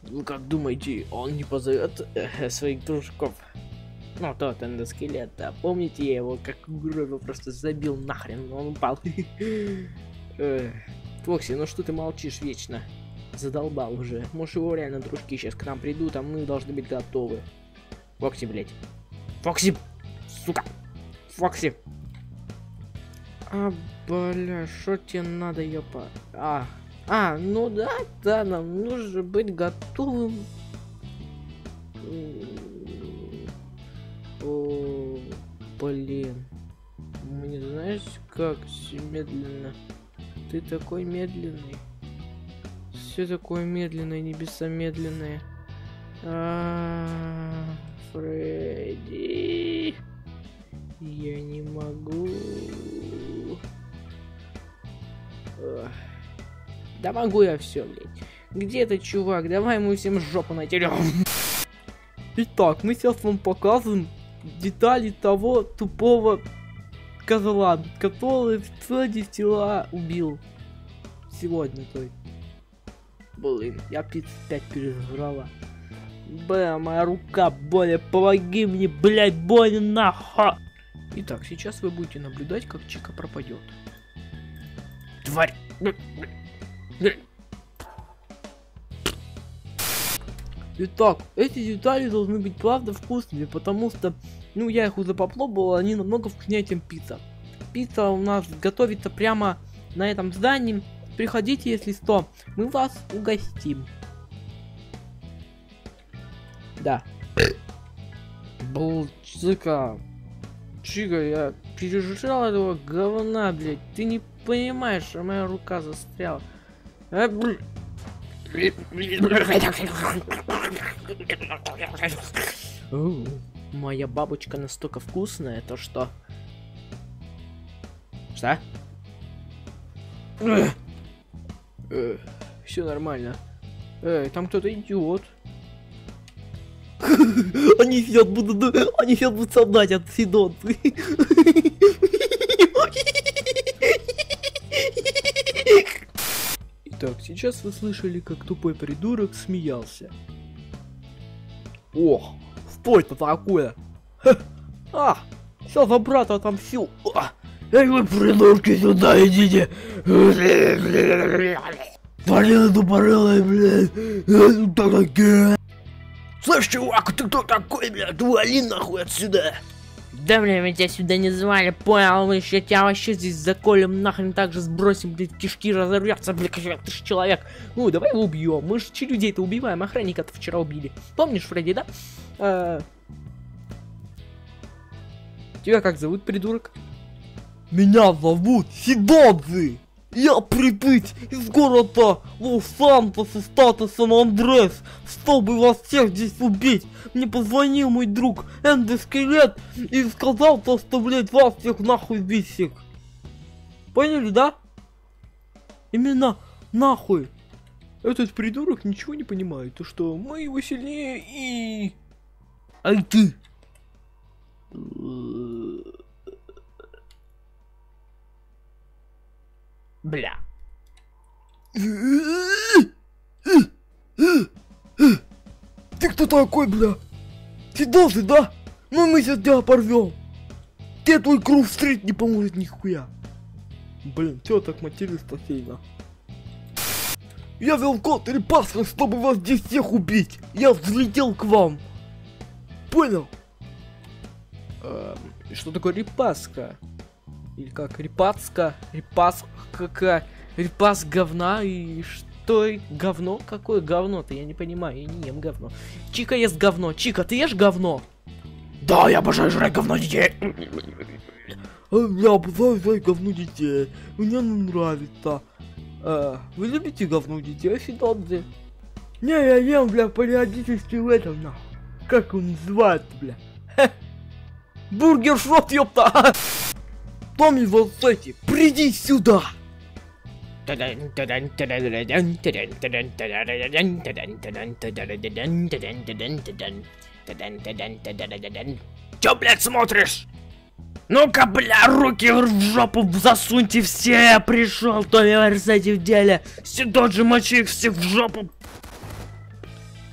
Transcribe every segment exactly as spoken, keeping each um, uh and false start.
Вы как думаете, он не позовет э, своих дружков? Ну, тот эндоскелет, да. Помните, я его как угробил, просто забил нахрен, он упал. Фокси, ну что ты молчишь вечно? Задолбал уже. Может, его реально дружки сейчас к нам придут, а мы должны быть готовы. Фокси, блядь. Фокси! Сука! Фокси! А, бля, что тебе надо, ёпа? А, а, ну да, да, нам нужно быть готовым. О, блин. Мне знаешь, как все медленно. Ты такой медленный. Все такое медленное, небеса медленные. А, Фредди. Я не могу. Ах. Да могу я все, блядь. Где ты, чувак? Давай мы всем жопу натерем. Итак, мы сейчас вам показываем детали того тупого козла, который Фредди тела убил. Сегодня, то есть. Блин, я пицца пять пережрала. Бля, моя рука, Боля, помоги мне, блядь, Боля, нахуй. Итак, сейчас вы будете наблюдать, как Чика пропадет. Тварь! Итак, эти детали должны быть правда вкусными, потому что, ну, я их уже попробовал, они намного вкуснее, чем пицца. Пицца у нас готовится прямо на этом здании. Приходите, если что, мы вас угостим. Да. Был Чика. Чика, я пережрал этого говна, блядь. Ты не понимаешь, что моя рука застряла. А, блядь. Моя бабочка настолько вкусная, то что... Что? Все нормально. Эй, там кто-то идет. Они сидят, будут, они сидят, будут солдать от Сидонцы. Итак, сейчас вы слышали, как тупой придурок смеялся. Ох, что это такое? Ха. А, все за брата отомстил. Эй, вы придурки, сюда идите. Блин, тупорылый, блядь. Кто такие? Слышь, чувак, ты кто такой, блядь? Вали нахуй отсюда. Да, блин, мы тебя сюда не звали, понял? Мы еще тебя вообще здесь заколем, нахрен так же сбросим, блядь, кишки разорвятся, блядь, ты ж человек. Ну, давай его убьем. Мы же людей-то убиваем, охранника-то вчера убили. Помнишь, Фредди, да? А... Тебя как зовут, придурок? Меня зовут Сидонзи. Я прибыть из города Лос-Сантос из штата Сан-Андрес, чтобы вас всех здесь убить. Мне позвонил мой друг Эндоскелет и сказал то, что, блядь, вас всех нахуй бесит. Поняли, да? Именно нахуй. Этот придурок ничего не понимает, то что мы его сильнее и... Ай ты! Бля. Ты кто такой, бля? Ты должен, да? Ну мы сейчас тебя порвем. Тебе твой круг стрит не поможет нихуя. Блин, чё так матерился сильно? Я вел код или паспорт, чтобы вас здесь всех убить. Я взлетел к вам. Понял? Эм, что такое репаска? Или как репаска? Репаска? Какая? Репас говна? И что? Говно? Какое говно-то? Я не понимаю, я не ем говно. Чика ест говно. Чика, ты ешь говно? Да, я обожаю жрать говно детей. Я обожаю жрать говно детей. Мне нравится. А, вы любите говно детей, Сидонзи? Не, я ем, бля, периодически в этом, нахуй. Как он называется, бля? Ха. Бургер шот, ёпта! Томми Волсети, приди сюда! Чё, блядь, смотришь? Ну-ка, бля, руки в жопу засуньте все, я пришел, Томми Волсети в деле. Сидонзи, мочи их всех в жопу.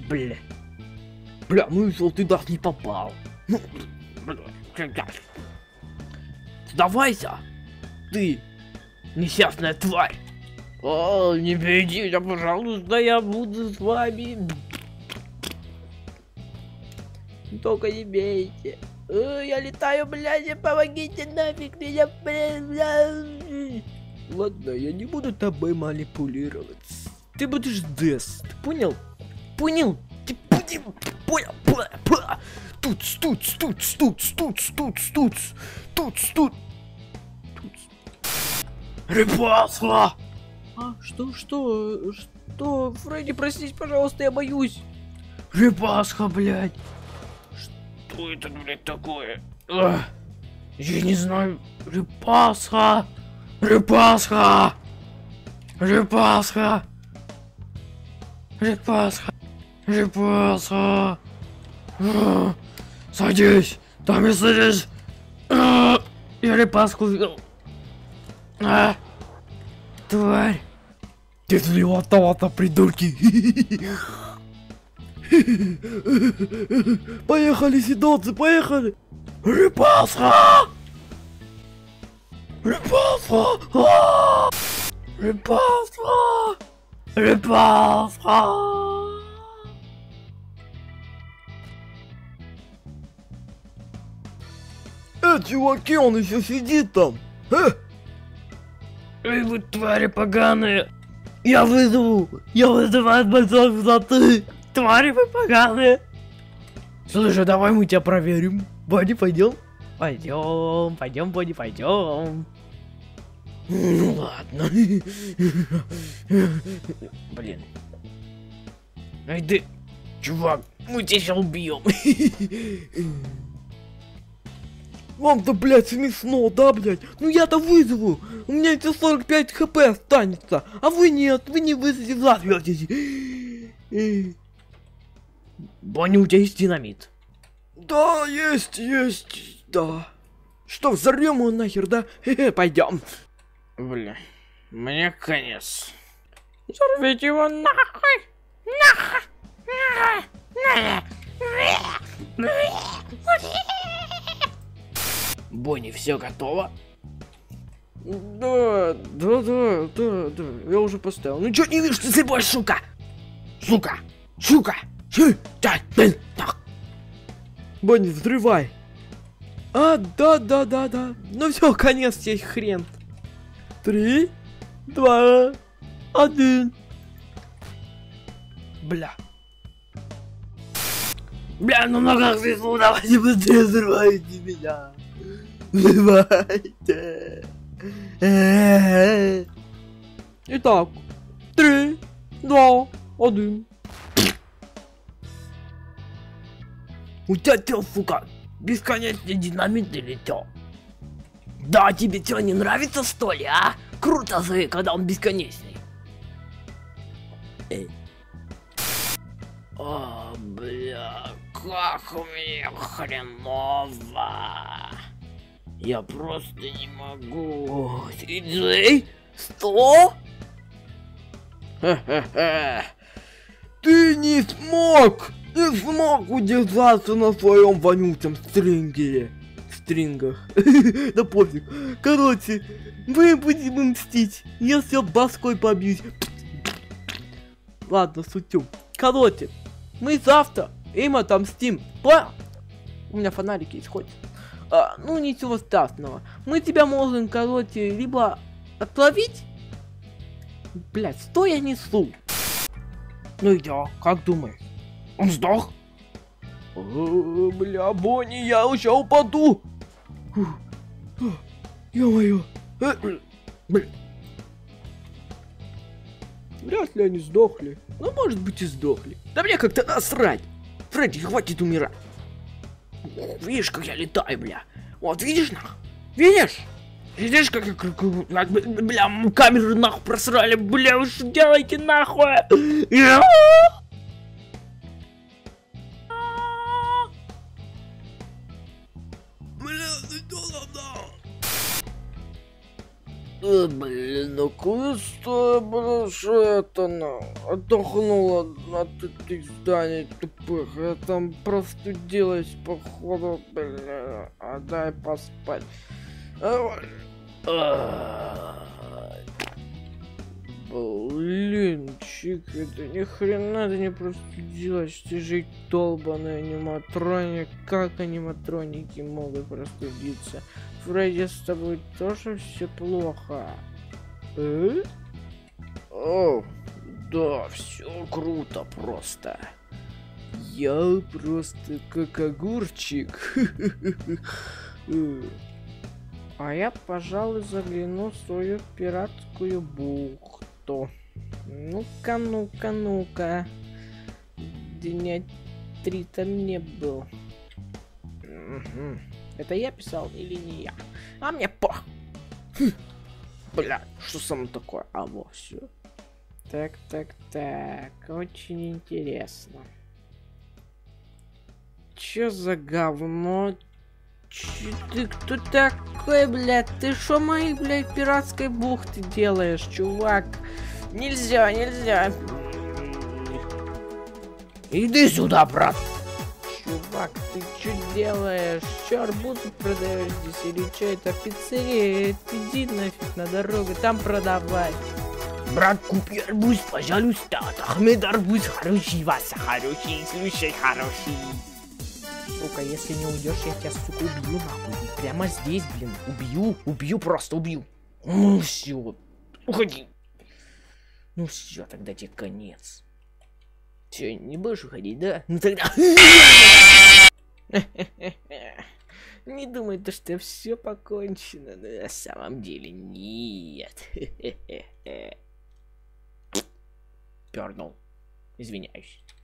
Бля. Бля, ну если ты даже не попал. Ну, бля, сдавайся, ты несчастная тварь. О, не бейте меня, пожалуйста, я буду с вами. Только не бейте. О, я летаю, блядь, помогите нафиг меня, блядь. Ладно, я не буду тобой манипулировать. Ты будешь Дэс, ты понял? Понял? Ты понял? Понял? Понял? Туц, туц, туц, туц, туц, туц, туц, туц, туц. Репасла! А, что, что, что? Фредди, простите, пожалуйста, я боюсь. Репасха, блядь. Что это, блядь, такое? Ах, я не знаю. Репасха! Репасха! Репасха! Репасха! Репасха! А, садись! Там и садись! А, я репаску видел! А, тварь! Ты злеватовато, придурки! Поехали, седоцы, поехали! Репасха! Репасха! Репасха! Репасха! Э, чуваки, он еще сидит там! Э! Эй, вы твари поганые! Я вызову! Я вызываю бойцов высоты! Твари вы поганые! Слушай, давай мы тебя проверим. Боди, пойдем? Пойдем, пойдем, Боди, пойдем. Ну ладно. Блин. Ай ты, чувак, мы тебя сейчас убьем. Вам-то, блядь, смешно, да, блядь? Ну я-то вызову. У меня еще сорок пять хп останется. А вы нет, вы не вызовете, взорветесь. Бонни, у тебя есть динамит? Да, есть, есть, да. Что, взорвем его нахер, да? Хе-хе, пойдем. Бля, мне конец. Взорвите его нахуй! Бонни, все готово? Да, да, да, да, да, я уже поставил. Ну чё не видишь, ты слепой, сука? Сука, сука, сука, так. Бонни, взрывай. А, да, да, да, да. Ну все, конец тебе, хрен. Три, два, один. Бля. Бля, ну на как свисло, давайте быстрее взрывайте меня. Взрывайте. Итак, три, два, один. У тебя чё, сука, бесконечный динамит или чё? Да, тебе чё, не нравится, что ли, а? Круто же, когда он бесконечный. Эй. О, бля, как мне хреново. Я просто не могу. Си-Джей? Что? Ха-ха-ха. Ты не смог! Не смог удержаться на своем вонючем стрингере. Стрингах. Да пофиг. Короче, мы будем мстить. Я все башкой побьюсь. Ладно, шутю. Короче, мы завтра им отомстим. Понял? У меня фонарики есть, хоть. А, ну ничего страшного. Мы тебя можем, короче, либо отловить. Блять, что я несу? Ну и я, как думаешь? Он сдох? О, бля, Бонни, я уже упаду. Ё-моё. Бля. Вряд ли они сдохли. Ну, может быть, и сдохли. Да мне как-то насрать. Фредди, хватит умирать. Видишь, как я летаю, бля. Вот, видишь, нах? Видишь? Видишь, как я... Как, бля, камеру нахуй просрали. Бля, вы что делаете, нахуй? Блин, ну куда, бля, что это? она отдохнула от этих зданий тупых. Я там простудилась, походу, бля. А дай поспать. Блин, Чик, это ни хрена ты не простудилась. Ты же долбаный аниматроник. Как аниматроники могут простудиться? Фредди, с тобой тоже все плохо? Э? О, да, все круто просто. Я просто как огурчик. А я, пожалуй, загляну в свою пиратскую бухту. Ну-ка, ну-ка, ну-ка. Дня три там не был. Угу. Это я писал или не я? А мне по. Бля, что со мной такое? А вот все. Так, так, так. Очень интересно. Чё за говно? Че ты кто такой, блядь? Ты шо моей, блядь, пиратской бухты делаешь, чувак? Нельзя, нельзя. Иди сюда, брат. Чувак, ты что делаешь? Чё, арбузы продаешь здесь или что? Это пиццерия? Иди нафиг на дорогу, там продавай. Брат, купи арбуз, пожалуйста. Ахмед, арбуз хороший, Вася хороший, слушай, хороший. Сука, если не уйдешь, я тебя, сука, убью, нахуй. Прямо здесь, блин, убью, убью, просто убью. Ну все, уходи. Ну все, тогда тебе конец. Че, не будешь уходить, да? Ну тогда... Не думай, то, что все покончено, но на самом деле нет. Пернул. Извиняюсь.